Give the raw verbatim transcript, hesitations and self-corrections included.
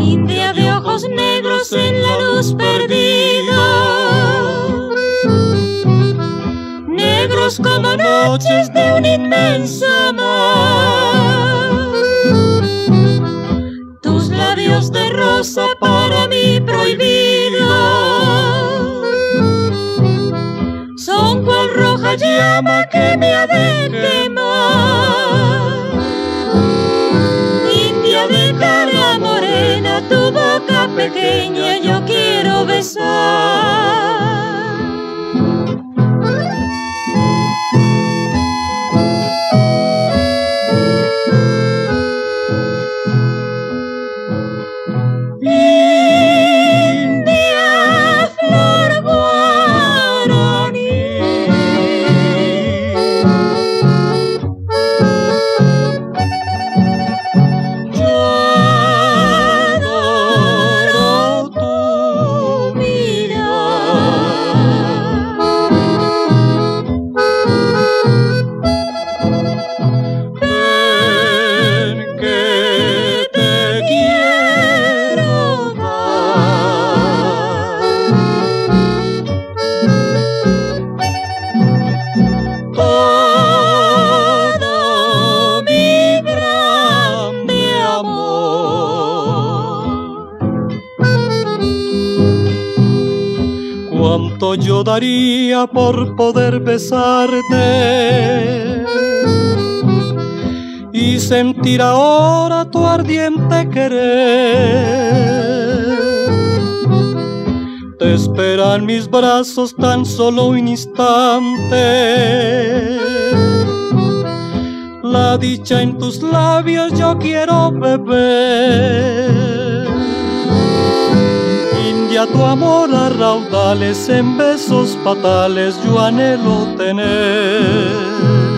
India de ojos negros en la luz perdida, negros como noches de un inmenso mar. Tus labios de rosa para mí prohibida son cual roja llama que me ha de quemar. India de cara morena, tu boca pequeña yo quiero besar. Cuánto yo daría por poder besarte y sentir ahora tu ardiente querer. Te esperan mis brazos tan solo un instante, la dicha en tus labios yo quiero beber. India, tu amor a raudales, en besos fatales yo anhelo tener.